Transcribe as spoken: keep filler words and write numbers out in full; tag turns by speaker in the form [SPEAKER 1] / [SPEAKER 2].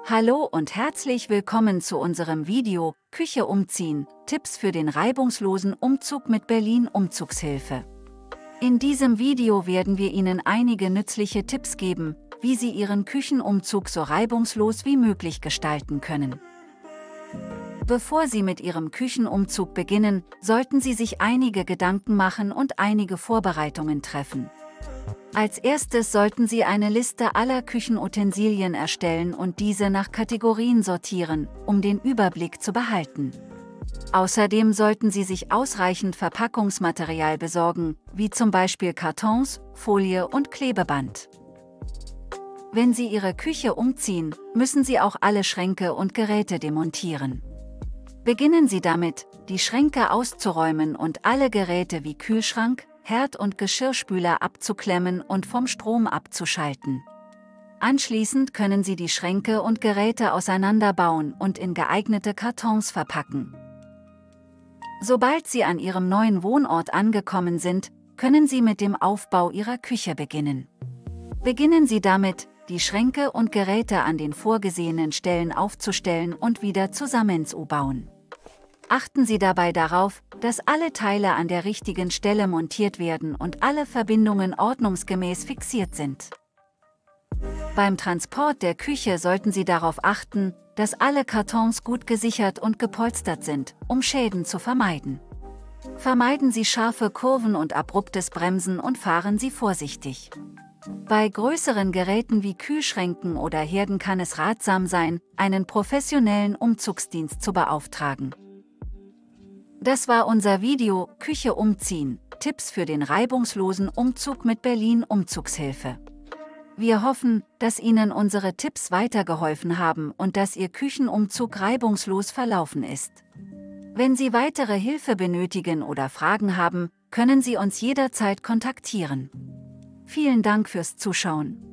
[SPEAKER 1] Hallo und herzlich willkommen zu unserem Video Küche umziehen, Tipps für den reibungslosen Umzug mit Berlin Umzugshilfe. In diesem Video werden wir Ihnen einige nützliche Tipps geben, wie Sie Ihren Küchenumzug so reibungslos wie möglich gestalten können. Bevor Sie mit Ihrem Küchenumzug beginnen, sollten Sie sich einige Gedanken machen und einige Vorbereitungen treffen. Als erstes sollten Sie eine Liste aller Küchenutensilien erstellen und diese nach Kategorien sortieren, um den Überblick zu behalten. Außerdem sollten Sie sich ausreichend Verpackungsmaterial besorgen, wie zum Beispiel Kartons, Folie und Klebeband. Wenn Sie Ihre Küche umziehen, müssen Sie auch alle Schränke und Geräte demontieren. Beginnen Sie damit, die Schränke auszuräumen und alle Geräte wie Kühlschrank, Herd und Geschirrspüler abzuklemmen und vom Strom abzuschalten. Anschließend können Sie die Schränke und Geräte auseinanderbauen und in geeignete Kartons verpacken. Sobald Sie an Ihrem neuen Wohnort angekommen sind, können Sie mit dem Aufbau Ihrer Küche beginnen. Beginnen Sie damit, die Schränke und Geräte an den vorgesehenen Stellen aufzustellen und wieder zusammenzubauen. Achten Sie dabei darauf, dass alle Teile an der richtigen Stelle montiert werden und alle Verbindungen ordnungsgemäß fixiert sind. Beim Transport der Küche sollten Sie darauf achten, dass alle Kartons gut gesichert und gepolstert sind, um Schäden zu vermeiden. Vermeiden Sie scharfe Kurven und abruptes Bremsen und fahren Sie vorsichtig. Bei größeren Geräten wie Kühlschränken oder Herden kann es ratsam sein, einen professionellen Umzugsdienst zu beauftragen. Das war unser Video Küche umziehen, Tipps für den reibungslosen Umzug mit Berlin Umzugshilfe. Wir hoffen, dass Ihnen unsere Tipps weitergeholfen haben und dass Ihr Küchenumzug reibungslos verlaufen ist. Wenn Sie weitere Hilfe benötigen oder Fragen haben, können Sie uns jederzeit kontaktieren. Vielen Dank fürs Zuschauen.